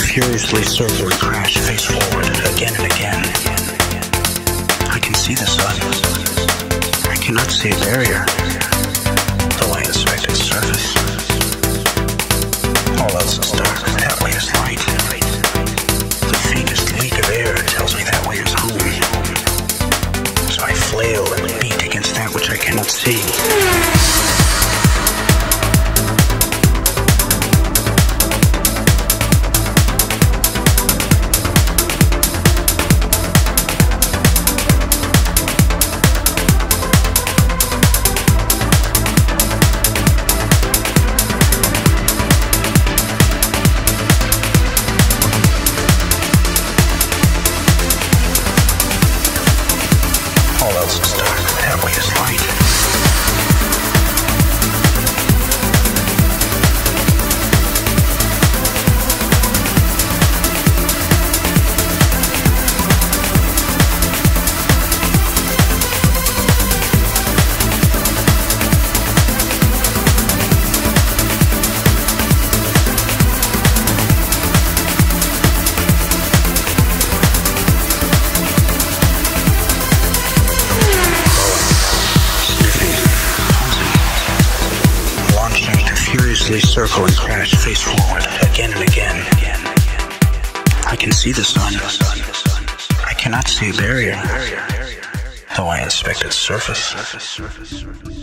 furiously circle and crash face forward again and again. I can see the sun. I cannot see a barrier, though I inspect its surface. All else is dark, that way is light. The faintest leak of air tells me that way is home. So I flail and beat against that which I cannot see. All else is dark, that way is light. Furiously circle and crash face forward again and again. I can see the sun. I cannot see a barrier, though I inspect its surface.